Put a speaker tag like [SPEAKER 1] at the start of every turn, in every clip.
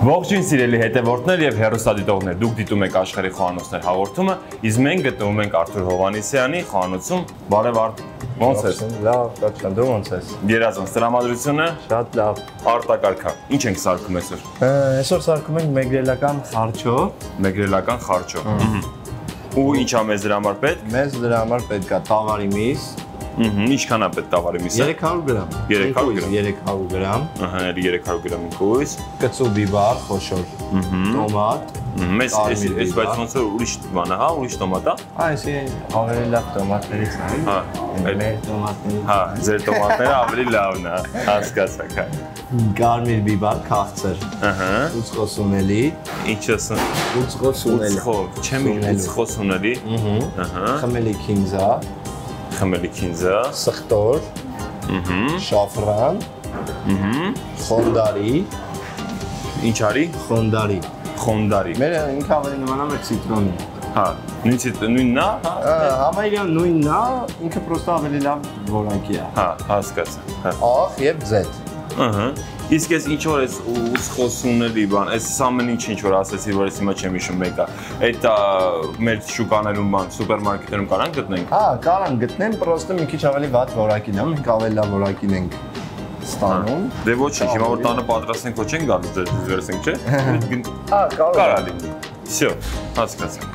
[SPEAKER 1] Ողջույն սիրելի հետևորդներ եւ հեռուստադիտողներ, դուք դիտում եք Աշխարհի խոհանոցներ հաղորդումը, իսկ մենք գտնվում ենք Արթուր Հովհաննիսյանի խոհանոցում։ Բարև Արթուր, ո՞նց ես։
[SPEAKER 2] Լավ, Կարճան, դու ո՞նց ես։
[SPEAKER 1] Երազանց տրամադրությունը
[SPEAKER 2] Շատ լավ։
[SPEAKER 1] Արտակարգա։ Ինչ ենք սարքում այսօր։
[SPEAKER 2] Այսօր սարքում ենք մեգրելական խարչո։
[SPEAKER 1] Մեգրելական խարչո։ Ու ինչա մեզ դրա համար պետք։
[SPEAKER 2] Մեզ դրա համար պետք է տավարի միս։
[SPEAKER 1] Ինչքան է պետք տավարի միսը։
[SPEAKER 2] 300 գրամ։ 300 գրամ։
[SPEAKER 1] Ահա, 300 գրամ կույս։
[SPEAKER 2] Կծու բիբար, խոշոր։ Տոմատ։
[SPEAKER 1] Մեզ այս բայց ոնց որ ուրիշ բան է, հա, ուրիշ տոմատ է։
[SPEAKER 2] Այս ավելի լավ տոմատներից է։
[SPEAKER 1] Հա,
[SPEAKER 2] մեր տոմատներից։
[SPEAKER 1] Հա, ձեր տոմատները ավելի լավն է, հասկացաք, հա։
[SPEAKER 2] Կարմիր բիբար, քաղցր։
[SPEAKER 1] Ահա։
[SPEAKER 2] Ուծխոսունելի։
[SPEAKER 1] Ինչ ասեմ։
[SPEAKER 2] Ուծխոսունելի։
[SPEAKER 1] Չեմ ուծխոսունելի։ Ահա։
[SPEAKER 2] Խմելի քինզա։
[SPEAKER 1] Խմելի քինզա։
[SPEAKER 2] Սխտոր։ Շաֆրան։ Խոնդարի։
[SPEAKER 1] Ինչ արի։
[SPEAKER 2] Խոնդարի։
[SPEAKER 1] Խոնդարի։
[SPEAKER 2] Մեր ինքը ավելի նմանա մեր ցիտրոնի։
[SPEAKER 1] Հա, նույնն է։
[SPEAKER 2] Համայնքն նույնն է, ինքը պրոստը ավելի լավ որակի է։
[SPEAKER 1] Հա, հասկացա։ Հա։
[SPEAKER 2] Ախ եւ Z։
[SPEAKER 1] Ահա։ Իսկ ես ինչ որ էս ուծխոսունելի բան, այս ամեն ինչ որ ասեցի, որ ես հիմա չեմ հիշում մեկը։ Այդ մեր շուկաներում բան, սուպերմարկետներում կարան գտնենք։
[SPEAKER 2] Հա, կարան գտնեն, պրոստը մի քիչ ավելի վատ որակին է, մենք ավելի լավ որակին ենք ստանում։
[SPEAKER 1] Դե ոչինչ, հիմա որ տանը պատրաստենք, ոչ չենք գալու ձեզ վերցենք, չէ՞։
[SPEAKER 2] Հա,
[SPEAKER 1] կարա լինի։ Всё, հասկացա։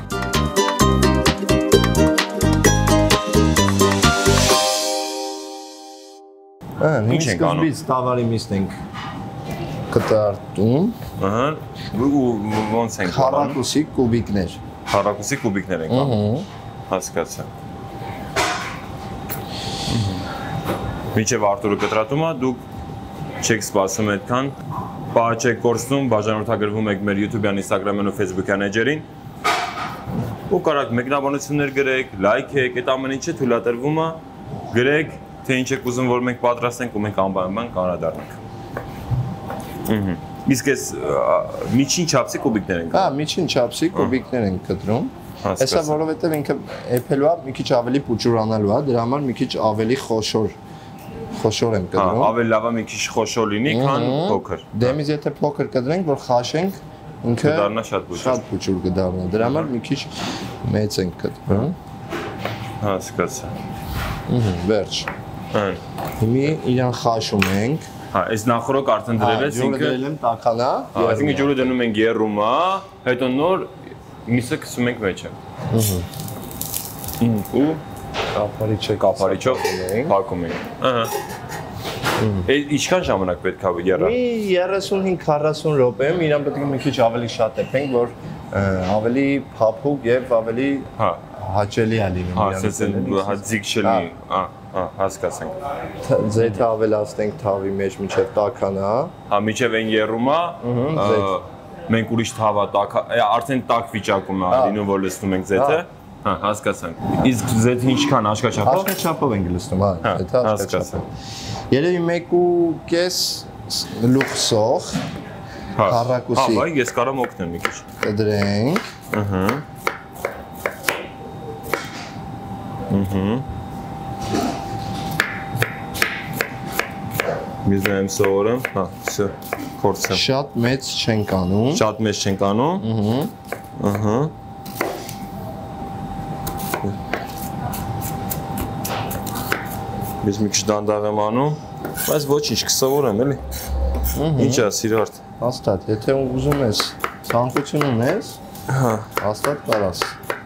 [SPEAKER 2] Ինչ ենք անում։ Սկզբից տավարի միսն ենք կտարտում։
[SPEAKER 1] Ահա, ու ոնց ենք անում։
[SPEAKER 2] Քառակուսի կուբիկներ։
[SPEAKER 1] Քառակուսի կուբիկներ ենք անում։ Հասկացա։ Մինչև Արտուրը կտրատում է, դուք չեք սպասում այդքան, պահ չեք կորցնում, բաժանորդագրվում եք մեր YouTube-յան, Instagram-յան ու Facebook-յան էջերին ու կարաք մեկնաբանություններ գրեք, լայքեք, այդ ամեն ինչը թույլատրվում է, գրեք, թե ինչ եք ուզում, որ մենք պատրաստենք ու մենք անպայման կանրադառնանք։ Իսկ այս միջին չափսի կուբիկներ ենք։
[SPEAKER 2] Հա, միջին չափսի կուբիկներ ենք կտրում։ Հեսա որովհետև ինքը էփելու է, մի քիչ ավելի փուճուրանալու է, դրա համար մի քիչ ավելի խոշոր ենք կտրում։
[SPEAKER 1] Ավելի լավ է մի քիչ խոշոր լինի, քան փոքր։
[SPEAKER 2] Դեմից եթե փոքր կտրենք, որ խաշենք, ինքը
[SPEAKER 1] կդառնա շատ
[SPEAKER 2] փուճուր կդառնա։ Դրա համար մի քիչ մեծ ենք կտրում։
[SPEAKER 1] Հասկացա։
[SPEAKER 2] Վերջ։ Հիմի իրան խաշում ենք։
[SPEAKER 1] Հա, այս նախորոք արդեն դրել ես ինքը։
[SPEAKER 2] Ջուրը դրել եմ տաքանա։
[SPEAKER 1] Այսինքն ջուրը դնում ենք երրումա, հետո նոր միսը քսում ենք մեջը։ Ու կափարիչով փակում ենք։ Ահա։ Ինչքան ժամանակ պետք է եռա։
[SPEAKER 2] Մի 35-40 րոպե, իրան պետք է մի քիչ ավելի շատ էփենք, որ ավելի փափուկ եւ ավելի հաճելի է լինում
[SPEAKER 1] իրան։ Հա, ձիգ չլինի։ Հասկացանք։
[SPEAKER 2] Ձեթը ավելացնենք թավի մեջ մինչև տաքանա։
[SPEAKER 1] Հա, մինչև այն երրումա, մենք ուրիշ թավա տաք, արդեն տաք վիճակում է լինում, որ լցնում ենք ձեթը։ Հա, հասկացանք։ Իսկ ձեթը ինչքան աշկաչափով։
[SPEAKER 2] Աշկաչափով ենք լցնում, հա, դա աշկաչափով։ Երևի 1.5 գլուխ սոխ։ Քառակուսի։
[SPEAKER 1] Հա, բայց ես կարամ օգնեմ մի քիչ։
[SPEAKER 2] Կդրենք։
[SPEAKER 1] Ահա։ Միզնեմ սովորեմ, հա, всё, փորձեմ։
[SPEAKER 2] Շատ մեծ չենք անում։
[SPEAKER 1] Շատ մեծ չենք անում։ Ահա։ Ես մի քիչ դանդաղ եմ անում, բայց ոչինչ, կսովորեմ, էլի։ Ինչ է, Սիրարդ։
[SPEAKER 2] Հաստատ, եթե ուզում ես, ցանկություն ունես,
[SPEAKER 1] հա,
[SPEAKER 2] հաստատ կարաս։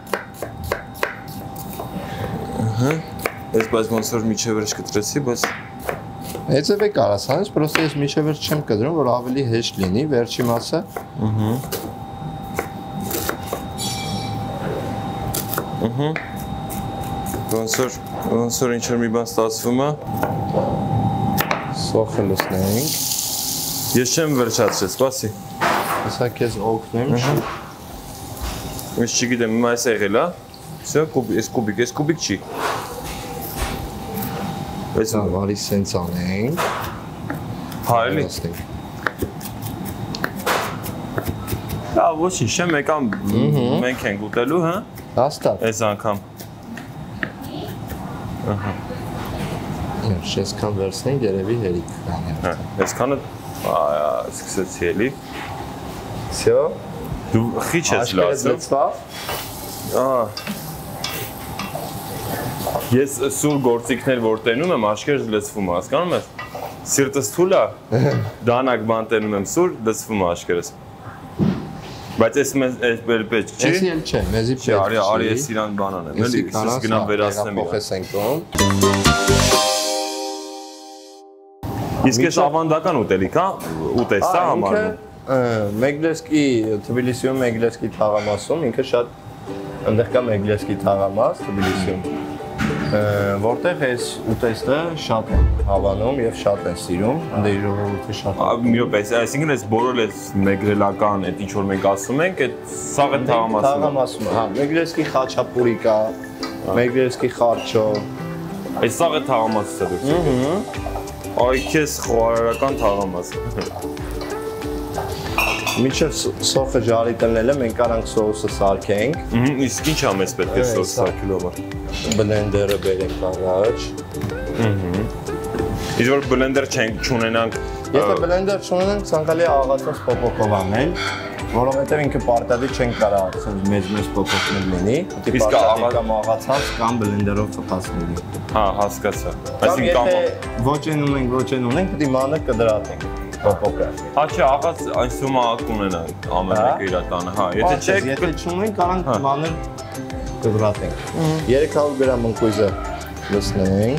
[SPEAKER 1] Ահա։ Ես բայց ոնց որ միջև վերջ կտրեցի, բայց
[SPEAKER 2] Էծևե կարաս հանես, պրոստը ես միջև վերջ չեմ կտրում, որ ավելի հեշտ լինի, վերջի մասը։
[SPEAKER 1] Ոնց որ ինչ-որ մի բան ստացվում է։
[SPEAKER 2] Սոխը լցնենք։
[SPEAKER 1] Ես չեմ վերջացրել, սպասի։
[SPEAKER 2] Հեսա քեզ օգնեմ։
[SPEAKER 1] Ես չգիտեմ, հիմա այս եղել է։ Всё, այս կուբիկ չի։
[SPEAKER 2] Այս վարի սենց անենք։
[SPEAKER 1] Հա, էլի։ Հա, ոչինչ, մեկ անգամ մենք ենք ուտելու, հա։
[SPEAKER 2] Հաստատ։
[SPEAKER 1] Այս անգամ։ Ահա։
[SPEAKER 2] Այսքան վերցնենք, երևի հերիք կանի։
[SPEAKER 1] Հա, այսքանը սկսեցի էլի։
[SPEAKER 2] Всё։
[SPEAKER 1] Դու խիչ ես լացում։ Ես սուր գործիքներ որ տենում եմ, աշկերտ լցվում, հասկանում ես։ Սիրտս թույլ է, դանակ բան տենում եմ սուր, լցվում է աշկերտս։ Բայց ես մեզ պետք չի։
[SPEAKER 2] Էսի էլ չէ, մեզի պետք չի։
[SPEAKER 1] Արի ես իրան բանան եմ, էլի, ես գնամ վերացնեմ իրան։
[SPEAKER 2] Փոխեսենք ում։
[SPEAKER 1] Իսկ ես ավանդական ուտելիք, հա, ուտեսա համարում։
[SPEAKER 2] Մեգլեսկի Թբիլիսիում Մեգլեսկի թաղամասում ինքը շատ այնտեղ կա Մեգլեսկի թաղամաս Թբիլիսիում, որտեղ այս ուտեստը շատ են հավանում եւ շատ են սիրում, այնտեղ ժողովուրդը շատ է։
[SPEAKER 1] Մի րոպե, այսինքն այս բոլոր այս մեգրելական այդ ինչ որ մենք ասում ենք, այդ սաղը թաղամասում։
[SPEAKER 2] Հա, Մեգլեսկի խաչապուրի կա, Մեգլեսկի խարչո։
[SPEAKER 1] Այս սաղը թաղամասից է դուրս եկել։ Այ քեզ խոհարարական թաղամաս։
[SPEAKER 2] Միջև սոխը ջարի տնելը մենք կարանք սոուսը սարքենք։
[SPEAKER 1] Իսկ ինչ ա մեզ պետք է սոուս սարքելու համար։
[SPEAKER 2] Բլենդերը բերենք առաջ։
[SPEAKER 1] Իսկ որ բլենդեր չունենանք։
[SPEAKER 2] Եթե բլենդեր չունենանք, ցանկալի է աղացած փոփոխով անել, որովհետև ինքը պարտադիր չենք կարող մեծ փոփոխներ լինի։ Իսկ աղացած կամ բլենդերով ծխացնելի։
[SPEAKER 1] Հա, հասկացա։
[SPEAKER 2] Այսինքն ոչ են ունենք, պետք է մանր կդրատենք։ Փոփոխը։
[SPEAKER 1] Հա չէ, աղաց այսում կունենանք ամեն մեկը իր տանը, հա։ Եթե
[SPEAKER 2] չունենք, կարանք մանր կդրատենք։ 300 գրամ ընկույզը լցնենք։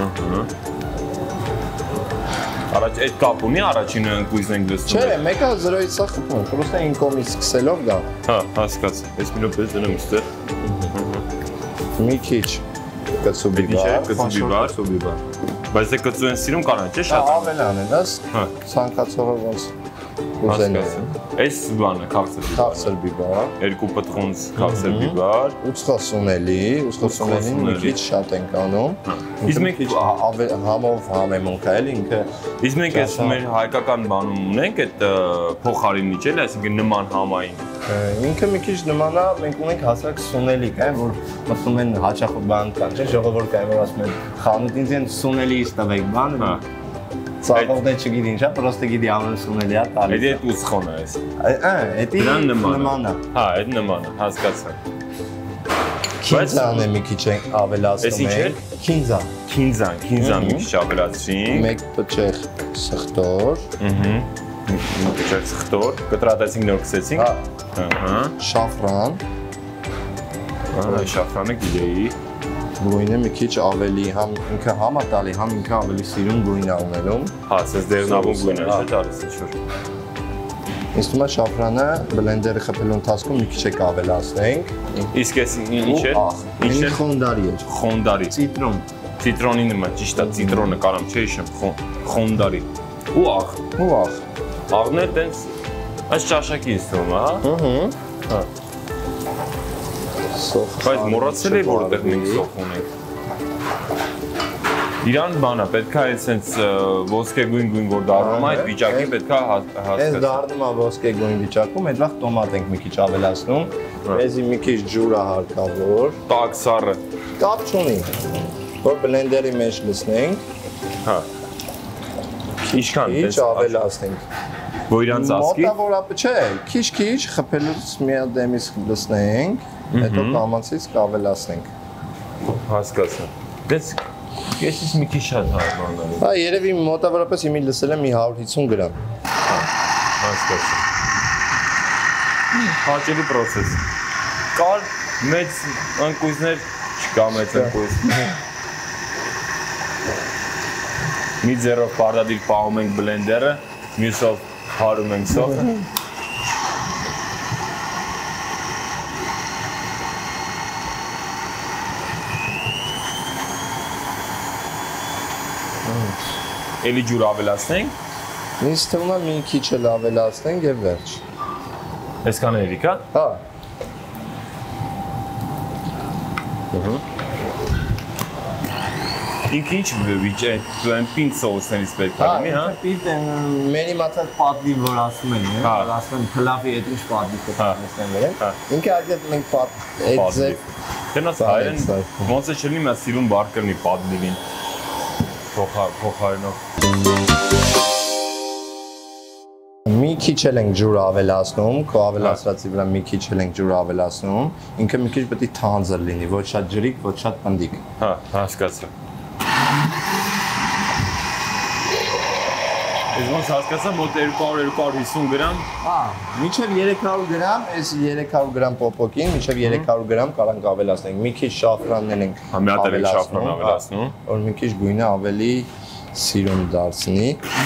[SPEAKER 1] Առաջ այդ կապ ունի առաջինը ընկույզն ենք լցնում։
[SPEAKER 2] Չէ, մեկը 0-ից է խփում, պրոստը ինկոմից սկսելով գա։
[SPEAKER 1] Հա, հասկացա։ Այս մի րոպե դնեմ ստեղ։
[SPEAKER 2] Մի քիչ կծու բիբար։
[SPEAKER 1] Բայց դե կծու են սիրում կանան, չէ՞ շատ։
[SPEAKER 2] Ավել անեն, աս։ Ցանկացողը ոնց ուզեն։
[SPEAKER 1] Այս բանը քաղցր
[SPEAKER 2] բիբար։
[SPEAKER 1] Երկու պտղունց քաղցր բիբար։
[SPEAKER 2] Ուծխոսունելին մի քիչ շատ ենք անում։
[SPEAKER 1] Իսկ մենք
[SPEAKER 2] համով համեմունք է, էլի ինքը։
[SPEAKER 1] Իսկ մենք այս մեր հայկական բանում ունենք այդ փոխարինիչ էլ, այսինքն նման համային։
[SPEAKER 2] Ինքը մի քիչ նման է, մենք ունենք հասարակ սունելիկ, որ մտնում են հաճախ բան կան, չէ՞, ժողովուրդ կա, որ ասում են խանութ ինձ են սունելի ստավեք բան։ Ծաղողներ չգիտի ինչա, պրոստը գիտի ամեն սունելի է տալիս։
[SPEAKER 1] Էդի այդ ուծխոնը էս։
[SPEAKER 2] Էդի նման է։
[SPEAKER 1] Հա, այդ նման է, հասկացա։
[SPEAKER 2] Քինզան է մի քիչ ավելացնում ենք։ Քինզան
[SPEAKER 1] մի քիչ ավելացրինք։
[SPEAKER 2] Մեկ պճեղ սխտոր։
[SPEAKER 1] Մի պճեղ սխտոր, կտրատեցինք նոր քսեցինք։ Ահա։
[SPEAKER 2] Շաֆրան։
[SPEAKER 1] Ահա, շաֆրանը գիտեի։
[SPEAKER 2] Գույնը մի քիչ ավելի, համ ինքը համա տալի, համ ինքը ավելի սիրուն գույն է ունենում։
[SPEAKER 1] Հա, ասես դեղնավուն գույն է, չէ՞ տալիս ինչ-որ։
[SPEAKER 2] Ինձ թվում է շաֆրանը բլենդերը խփելու ընթացքում մի քիչ ավելացնենք։
[SPEAKER 1] Իսկ այս ինչ է։
[SPEAKER 2] Ինչ է խոնդարի է։
[SPEAKER 1] Խոնդարի։
[SPEAKER 2] Ցիտրոն։
[SPEAKER 1] Ցիտրոնի նման, ճիշտ է, ցիտրոնը կարամ չէ հիշեմ, խոնդարի։ Ու աղ։ Աղն է տենց այս ճաշակի է ստում, հա։ Հա։ Բայց մոռացել էի որտեղ մենք սոխ ունենք։ Իրան բանա, պետք է այդ սենց ոսկեգույն որ դառնում է, այդ վիճակի պետք է հասկացնել։
[SPEAKER 2] Այս դառնում է ոսկեգույն վիճակում, այդ վաղ տոմատ ենք մի քիչ ավելացնում, էզի մի քիչ ջուր է հարկավոր։
[SPEAKER 1] Տաք սառը։
[SPEAKER 2] Կապ չունի, որ բլենդերի մեջ լցնենք։
[SPEAKER 1] Հա։ Ինչքան
[SPEAKER 2] քիչ ավելացնենք։
[SPEAKER 1] Որ իրանց ասկի։
[SPEAKER 2] Մոտավորապես չէ, քիչ խփելուց մի հատ դեմից լցնենք, հետո կամացից կավելացնենք։
[SPEAKER 1] Հասկացա։ Դες Ես մի քիչ շատ հարմարանում։
[SPEAKER 2] Հա, երևի մոտավորապես իմի լսել եմ 150 գրամ։
[SPEAKER 1] Հասկացա։ Հաճելի process։ Կար մեծ ընկույզներ, չկա մեծ ընկույզ։ Մի ձեռով պարտադիր պահում ենք բլենդերը, մյուսով հարում ենք սոխը։ Էլի ջուր ավելացնենք։
[SPEAKER 2] Ինձ թվում է մի քիչ էլ ավելացնենք եւ վերջ։
[SPEAKER 1] Այսքան էլիկ, հա։
[SPEAKER 2] Հա։
[SPEAKER 1] Ինքը ինչ պինդ սոուսներից պետք է լինի, հա։
[SPEAKER 2] Պինդ մերի մացած պատվի որ ասում են, որ ասում են փլավի այդ ինչ պատվի կտեսնեն վերել։ Ինքը այդ մենք այդ ձև
[SPEAKER 1] դրանց հայերեն ոնց է չլինի, մա սիրուն բարկերնի պատվին։ Փոխարինով։
[SPEAKER 2] Մի քիչ էլ ենք ջուր ավելացնում, քո ավելացրածի վրա մի քիչ էլ ենք ջուր ավելացնում։ Ինքը մի քիչ պետք է թանձր լինի, ոչ շատ ջրիկ, ոչ շատ պնդիկ։
[SPEAKER 1] Հա, հասկացա։ Ես ոնց հասկացա, մոտ 200-250 գրամ։
[SPEAKER 2] Հա, մինչև 300 գրամ, այս 300 գրամ պոպոկին, մինչև 300 գրամ կարանք ավելացնենք։ Մի քիչ շաֆրաններ ենք
[SPEAKER 1] ավելացնում,
[SPEAKER 2] որ մի քիչ գույնը ավելի սիրուն դարձնի։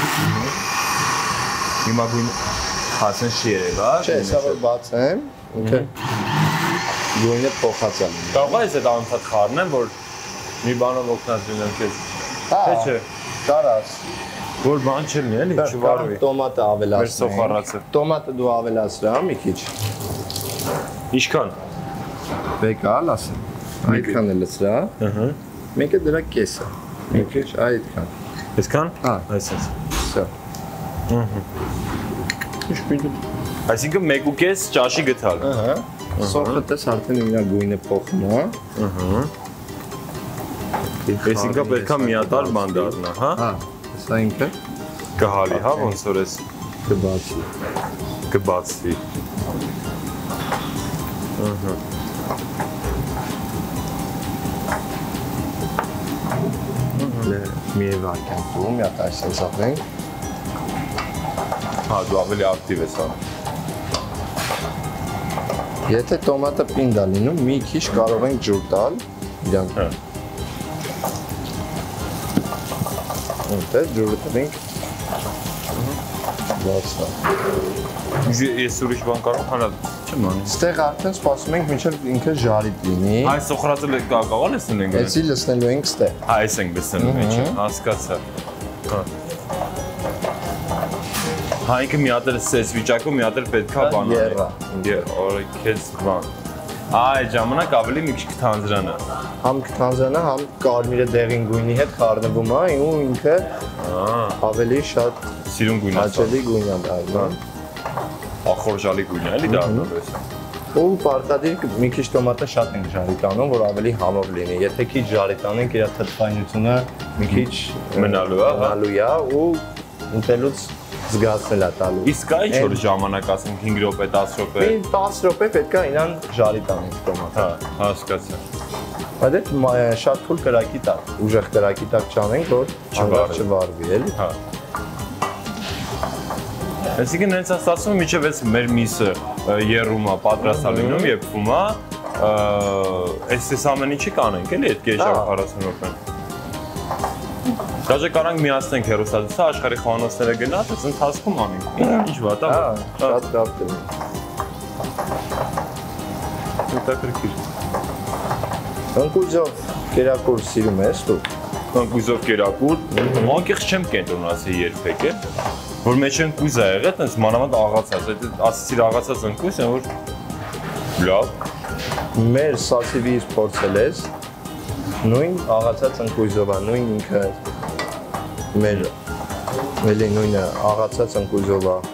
[SPEAKER 1] Հիմա գույնը հացն չի երևա։
[SPEAKER 2] Չէ, սա որ բացեմ, ինքը գույնը փոխած է։
[SPEAKER 1] Կարող է այդ անընդհատ խառնեմ, որ մի բանով օգնած լինեմ քեզ։
[SPEAKER 2] Հա,
[SPEAKER 1] Չէ,
[SPEAKER 2] կարաս։
[SPEAKER 1] որ բան չլինի, էլի, չվարվի։
[SPEAKER 2] Տոմատը ավելացնենք։
[SPEAKER 1] Մեր սոխառացը։
[SPEAKER 2] Տոմատը դու ավելացրա մի քիչ։
[SPEAKER 1] Ինչքան։
[SPEAKER 2] Բեկա, ասեմ։ Այդքան է լցրա։
[SPEAKER 1] Ահա։
[SPEAKER 2] Մեկը դրա կեսը։ Մի քիչ այդքան։
[SPEAKER 1] Այսքան։
[SPEAKER 2] Հա,
[SPEAKER 1] Այսպես։
[SPEAKER 2] Սա։
[SPEAKER 1] Այսինքն 1.5 ճաշի գթալ։
[SPEAKER 2] Ահա։ Սոխը տես արդեն իր գույնը փոխում է։
[SPEAKER 1] Ահա։ Այսինքն պետք է միատար բան դառնա, հա։
[SPEAKER 2] Հա, սա ինքը
[SPEAKER 1] Կհալի, հա, ոնց որ էս
[SPEAKER 2] կբացի։
[SPEAKER 1] կբացվի։ Ահա։
[SPEAKER 2] Մի վարքան դու մի հատ այսպես ապրենք։
[SPEAKER 1] Հա, դու ավելի ակտիվ ես անում։
[SPEAKER 2] Եթե տոմատը պինդ է լինում, մի քիչ կարող ենք ջուր տալ իրանք։
[SPEAKER 1] Հա։
[SPEAKER 2] Ուտե ջուրը տվենք։ Բացա։
[SPEAKER 1] Ես ուրիշ բան կարող հանալ չեմ անի։
[SPEAKER 2] Ստեղ արդեն սպասում ենք մինչև ինքը ժարիտ լինի։
[SPEAKER 1] Այս սոխրածը կարող ես լինենք։
[SPEAKER 2] Էսի լցնելու ենք ստեղ։
[SPEAKER 1] Հա, այս ենք լցնելու մեջ, հասկացա։ Հա։ Հա, ինքը մի հատ էլ սես վիճակում, մի հատ էլ պետքա բան
[SPEAKER 2] Եռա։
[SPEAKER 1] Օրը քեզ բան։ Այդ ժամանակ ավելի մի քիչ կթանձրանա։
[SPEAKER 2] Համ կթանձրանա, համ կարմիրը դեղին գույնի հետ խառնվում է, ու ինքը ավելի շատ
[SPEAKER 1] Սիրուն գույն է։
[SPEAKER 2] հաճելի գույն է դառնում։
[SPEAKER 1] Ախորժալի գույն է, էլի դառնում էս։
[SPEAKER 2] Ու պարտադիր մի քիչ տոմատը շատ ենք ժարիտ անում, որ ավելի համով լինի։ Եթե քիչ ժարիտ անենք, իր թթվայնությունը մի քիչ
[SPEAKER 1] մնալու է,
[SPEAKER 2] ու ուտելուց զգացնել է տալու։
[SPEAKER 1] Իսկ կա ինչ որ ժամանակ ասենք 5 րոպե, 10 րոպե։
[SPEAKER 2] 10 րոպե պետք է իրան ժարիտ անենք տոմատը։
[SPEAKER 1] Հա, հասկացա։
[SPEAKER 2] Բայց շատ թույլ կրակի տակ, ուժեղ կրակի տակ չանենք, որ չվարվի, էլի։
[SPEAKER 1] Հա։ Այսինքն հենց ասում եմ, միջև էս մեր միսը երրում է, պատրաստ է լինում, եփվում է, այս ամեն ինչի կանենք, էլի այդ կեժը 40 րոպեն։ Դաժե կարանք միացնենք հեռուստացույցը, աշխարհի խոհանոցները գնաց, այս ընթացքում անենք։ Ինչ վատ է։
[SPEAKER 2] Հա, շատ լավ կլինի։
[SPEAKER 1] Հետաքրքիր։
[SPEAKER 2] Ընկույզով կերակուր սիրում ես դու։
[SPEAKER 1] Ընկույզով կերակուր, անկեղծ չեմ կենտրոնացել երբեք, որ մեջ ընկույզ է եղել, այդպես մանավանդ աղացած, այդ ասացիր աղացած ընկույզ է, որ լավ։
[SPEAKER 2] Մեր սասիվից փորձել ես, նույն աղացած ընկույզով է, նույն ինքը մեր էլի նույնը աղացած ընկույզով է։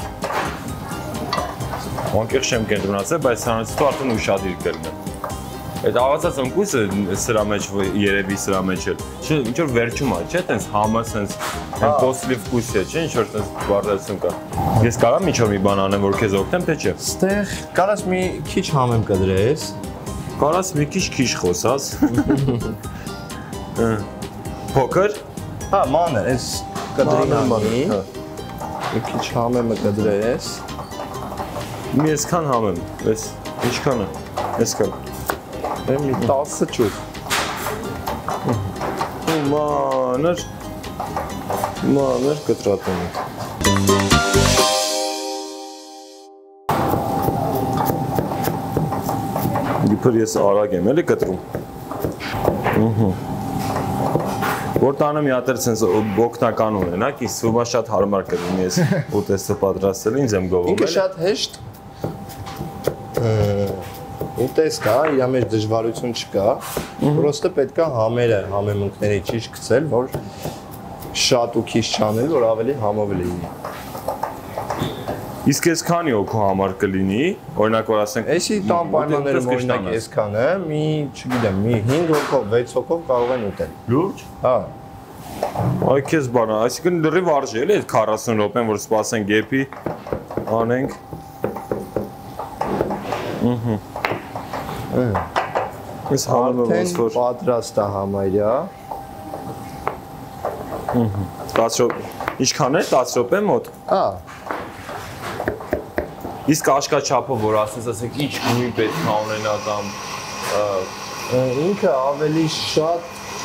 [SPEAKER 1] Անկեղծ չեմ կենտրոնացել, բայց սրանից հետո արդեն ուշադիր կլինեմ։ Այդ աղացած ընկույզը սրա մեջ երևի սրա մեջ էլ։ Չէ, ինչ որ վերջում է, չէ՞, տենց համը սենց այն պոստլի վկույս է, չէ՞, ինչ որ տենց բարձրացում կա։ Ես կարամ ինչ որ մի բան անեմ, որ քեզ օգնեմ, թե չէ։
[SPEAKER 2] Ստեղ կարաս մի քիչ համեմ կդրես։
[SPEAKER 1] Կարաս մի քիչ խոսած։ Փոքր։
[SPEAKER 2] Հա, մանր, այս կդրին անի։ Մի քիչ համեմը կդրես։
[SPEAKER 1] Մի այսքան համեմ, այս ինչքան է։ Այսքան։
[SPEAKER 2] Մի 10 ճուղ։
[SPEAKER 1] Մանր կտրատում է։ Իբր ես արագ եմ, էլի կտրում։ Որ տանը մի հատ էլ սենց օգնական ունենակ, իսկ ումա շատ հարմար կլինի ես ուտեստը պատրաստել, ինձ եմ գովում։
[SPEAKER 2] Ինքը շատ հեշտ ուտեստ է, իր մեջ դժվարություն չկա, պրոստը պետք է համերը, համեմունքների ճիշտ գցել, որ շատ ու քիչ չանել, որ ավելի համով լինի։
[SPEAKER 1] Իսկ ես քանի օքու համար կլինի, օրինակ որ ասենք,
[SPEAKER 2] Էսի տան պայմաններում օրինակ այսքանը, մի, չգիտեմ, մի 5 հոգով, 6 հոգով կարող են ուտել։
[SPEAKER 1] լուրջ։
[SPEAKER 2] Հա։
[SPEAKER 1] Այ քեզ բանա, այսինքն լրիվ արժի էլի այդ 40 րոպեն, որ սպասենք գեփի անենք։ Այս համը ոնց որ
[SPEAKER 2] պատրաստ է համարյա։
[SPEAKER 1] 10 րոպե։ Ինչքան է 10 րոպե մոտ։
[SPEAKER 2] Հա։
[SPEAKER 1] Իսկ աշկաչափը, որ ասենք ինչ գույն պետք է ունենա կամ
[SPEAKER 2] ինքը ավելի շատ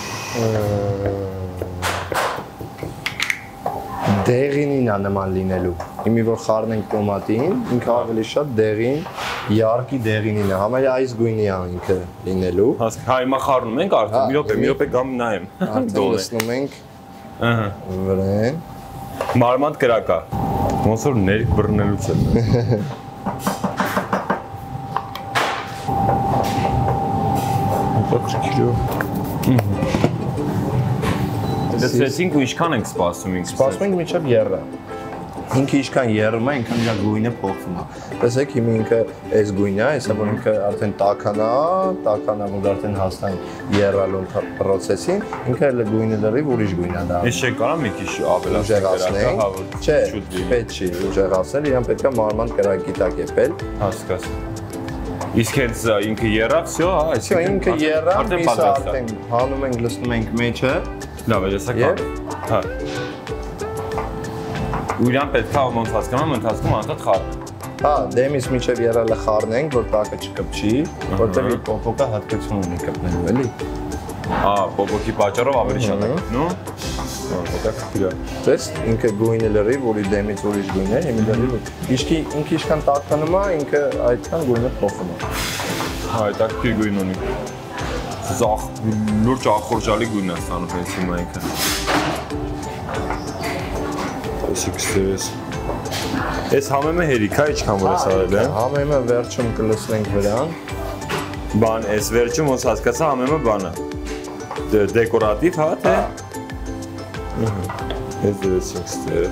[SPEAKER 2] դեղինին է նման լինելու։ Իմի որ խառնենք տոմատին, ինքը ավելի շատ դեղին, յարկի դեղինին է։ Համարյա այս գույնի է ինքը լինելու։
[SPEAKER 1] Հասկ, հա հիմա խառնում ենք արդեն, մի րոպե գամ նայեմ։
[SPEAKER 2] Արդեն լցնում ենք
[SPEAKER 1] Ահա։
[SPEAKER 2] վրան։
[SPEAKER 1] Մարմանդ կրակա։ Ոնց որ ներք բռնելուց է։ Կիլո։ Դասեցինք ու ինչքան ենք սպասում ինքս։
[SPEAKER 2] Սպասում ենք մինչև եռը։ Ինքը ինչքան եռում է, ինքան իր գույնը փոխվում է։ Տեսեք, հիմա ինքը այս գույնն է, հեսա որ ինքը արդեն տաքանա, որ արդեն հասնան եռալուն process-ին, ինքը էլ գույնը լրիվ ուրիշ գույն է դա։
[SPEAKER 1] Ես չէ կարամ մի քիչ ավելացնենք,
[SPEAKER 2] Չէ, պետք չի ուժեղացնել, իրան պետք է մարման կրակի տակ եպել։
[SPEAKER 1] Հասկաս։ Իսկ հենց ինքը եռավ, всё, հա,
[SPEAKER 2] այսինքն ինքը եռավ, իսկ արդեն հանում ենք, լցնում ենք մեջը։
[SPEAKER 1] Լավ, ես եկա։ Հա։ Ու իրան պետք է ոնց հասկանամ, ընթացքում անդադ խառն։
[SPEAKER 2] Հա, դեմից միջև եռալը խառնենք, որ տակը չկպչի, որտեղ իր պոպոկը հատկություն ունի կպնելու, էլի։
[SPEAKER 1] Հա, պոպոկի պատճառով ավելի շատ է կպնում։ Հետաքրքիր է։
[SPEAKER 2] Դες ինքը գույնը լրիվ, որի դեմից ուրիշ գույն է, հիմա լրիվ։ Ինչքի ինքը ինչքան տաքանում է, ինքը այդքան գույնը փոխում է։
[SPEAKER 1] Հա, հետաքրքիր գույն ունի։ Զախ, լուրջ ախորժալի գույն է ստանում հենց հիմա ինքը։ Այսինքն Այս համեմը հերիք է, ինչքան որ ես արել եմ։
[SPEAKER 2] Համեմը վերջում կլցնենք վրան։
[SPEAKER 1] Բան, այս վերջում ոնց հասկացա, համեմը բանը։ Դեկորատիվ, հա, թե։ Այս դրեցինք ստերը։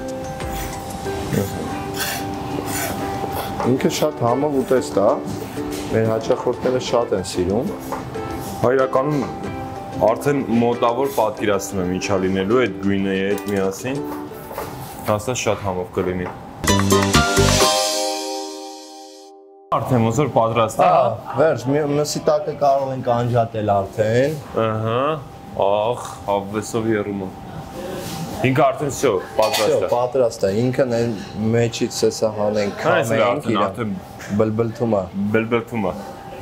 [SPEAKER 2] Ինքը շատ համով ուտեստ է։ Մեր հաճախորդները շատ են սիրում։
[SPEAKER 1] Իրականում արդեն մոտավոր պատկերացնում եմ ինչա լինելու այդ գույնի հետ միասին։ Հաստատ շատ համով կլինի։ Արդեն ոնց որ պատրաստ է։
[SPEAKER 2] Վերջ, մսի տակը կարող ենք անջատել արդեն։
[SPEAKER 1] Ահա, ախ, հավեսով եռում է։ Ինքը արդեն всё, պատրաստ է։
[SPEAKER 2] Պատրաստ է, ինքն էլ մեջից սա հանենք, քամենք իրան։ Բլբլթում է։
[SPEAKER 1] Բլբլթում է։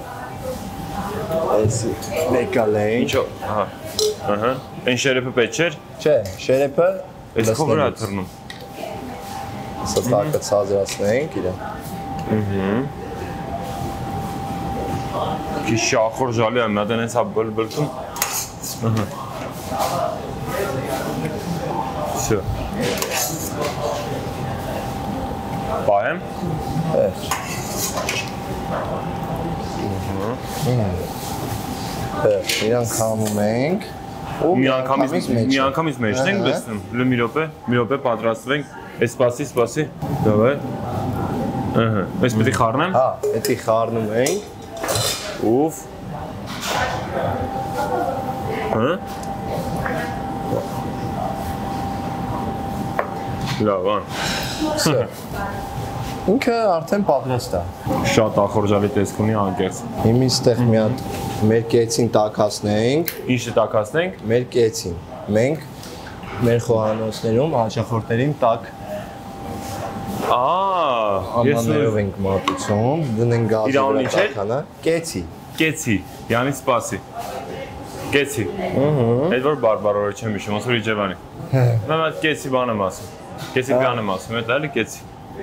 [SPEAKER 2] Այս մեկալեն։
[SPEAKER 1] Ինչո՞, ահա։ Ահա։ Այն շերեփը պետք չէր։
[SPEAKER 2] Չէ, շերեփը
[SPEAKER 1] Այս քովրա թռնում։
[SPEAKER 2] Սա տակը ցածրացնենք իրան։
[SPEAKER 1] Քիչ ախորժալի է, մատեն հենց հա բլբլթում։ Ահա։ Всё։ Պահեմ։
[SPEAKER 2] Վերջ։ Վերջ, իրան քամում ենք։
[SPEAKER 1] Միանգամից մեջն ենք լցնում։ Մի րոպե պատրաստվենք։ Այս սպասի։ Դավայ։ Ահա, այս պետք է խառնեմ։
[SPEAKER 2] Հա, էդի խառնում ենք։
[SPEAKER 1] Ուֆ։ Հա։ Լավ, ան։
[SPEAKER 2] Ինքը արդեն պատրաստ է։
[SPEAKER 1] Շատ ախորժալի տեսք ունի անկեղծ։
[SPEAKER 2] Հիմա այստեղ մի հատ մեր կեցին տակացնենք։
[SPEAKER 1] Ինչ տակացնենք։
[SPEAKER 2] Մեր կեցին։ Մենք մեր խոհանոցներում հաճախորդներին տակ անմաններով ենք մատուցում, դնենք գազի վրա տաքանը։ Կեցի։
[SPEAKER 1] Յանի սպասի։ Կեցի։ Այդ որ բարբարորը չեմ հիշում, ոնց որ իջևանի։ Նա մատ կեցի բան եմ ասում։ Կեցի բան եմ ասում, այդ էլի կեցի։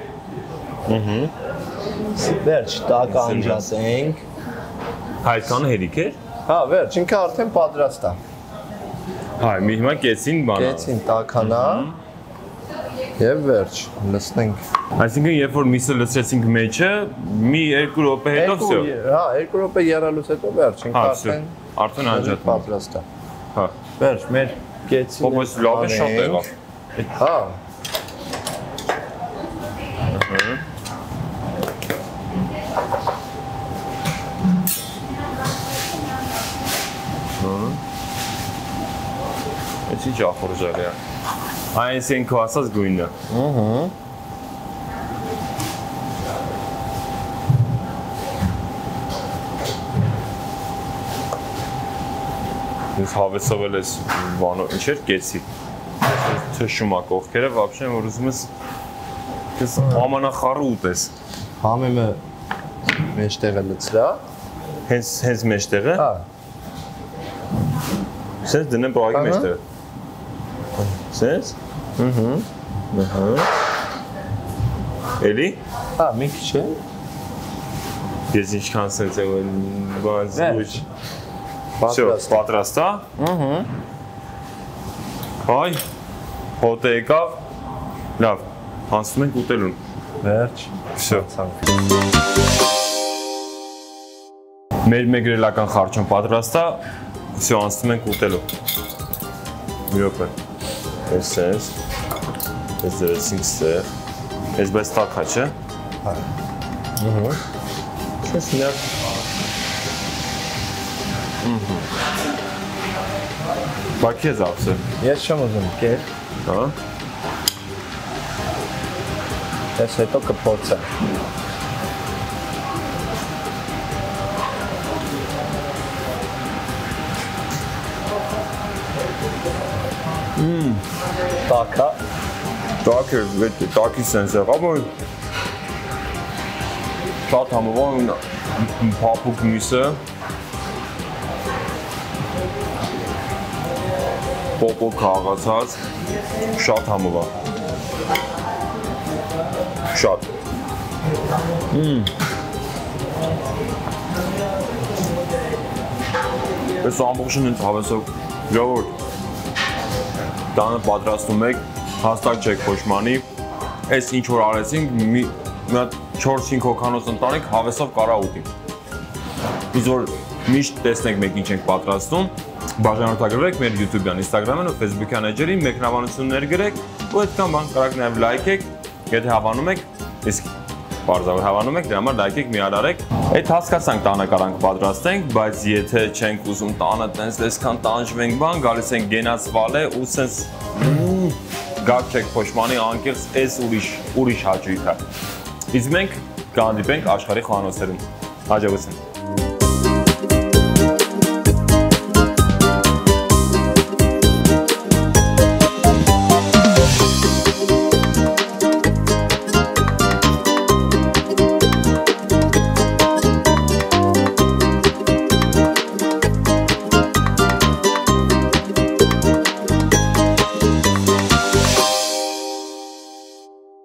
[SPEAKER 2] Վերջ, տակ անջատենք։
[SPEAKER 1] Հայկան հերիք է։
[SPEAKER 2] Հա, վերջ, ինքը արդեն պատրաստ է։
[SPEAKER 1] Հայ, մի հիմա կեցին բան։
[SPEAKER 2] Կեցին տականա։ Եվ վերջ, լցնենք։
[SPEAKER 1] Այսինքն, երբ որ միսը լցրեցինք մեջը, մի 2 րոպե հետո всё։
[SPEAKER 2] Հա, 2 րոպե եռալուց հետո վերջ, ինքը
[SPEAKER 1] արդեն անջատվում է։
[SPEAKER 2] պատրաստ է։
[SPEAKER 1] Հա։
[SPEAKER 2] Վերջ, մեր կեցին։
[SPEAKER 1] Ո՞պես լավ է շատ եղավ։
[SPEAKER 2] Հա։
[SPEAKER 1] Էս ինչ ախորժալի է։ Այսինքն քո ասած գույնը։ Ես հավեսով էլ ես բանո ինչ էր կեցի։ Թշում է կողքերը, вообще որ ուզում ես ես ամենախառը ուտես։
[SPEAKER 2] Համեմը մեջտեղը լցրա։
[SPEAKER 1] Հենց մեջտեղը։
[SPEAKER 2] Հա։
[SPEAKER 1] Սենց դնեմ պրագի մեջտեղը։ Սենց։ Էլի։
[SPEAKER 2] Հա, մի քիչ է։
[SPEAKER 1] Ես ինչքան սենց եմ բան զույգ։ Всё, պատրաստ է։ Հայ, հոտը եկավ։ Լավ, հանցնում ենք ուտելուն։
[SPEAKER 2] Վերջ։
[SPEAKER 1] Всё։ Մեր մեգրելական խարճոն պատրաստ է։ Всё, անցնում ենք ուտելու։ Մի րոպե։ Էս։ Ես դրեցինք ստեղ։ Ես բայց տակա, չէ։
[SPEAKER 2] Հա։
[SPEAKER 1] Ես նյա։ Բաքի ես ապսը։
[SPEAKER 2] Ես չեմ ուզում, կեր։
[SPEAKER 1] Հա։
[SPEAKER 2] Ես հետո կփորձեմ։ Տակա։
[SPEAKER 1] Տակի սենց եղավ, որ շատ համով փափուկ միսը պոպոկ քաղացած շատ համով է շատ Ես ամբողջն ինձ հավեսով ժողովուրդ տանը պատրաստում եք հաստատ չեք փոշմանի այս ինչ որ արեցինք մի հատ 4-5 հոգանոց ընտանիք հավեսով կարա ուտի Իսկ որ միշտ տեսնենք մենք ինչ ենք պատրաստում բաժանորդագրվեք մեր YouTube-յան, Instagram-յան ու Facebook-յան էջերին, մեկնաբանություններ գրեք ու այդքան բան կարաք նաև լայքեք, եթե հավանում եք, իսկ պարզապես հավանում եք, դրա համար լայքեք, մի արարեք։ Այդ հասկացանք տանը կարանք պատրաստենք, բայց եթե չենք ուզում տանը տենց այսքան տանջվենք բան, գալիս ենք գենացվալ է ու սենց գակ չեք փոշմանի անկեղծ էս ուրիշ հաճույք է։ Իսկ մենք կհանդիպենք աշխարհի խոհանոցերում։ Հաջողություն։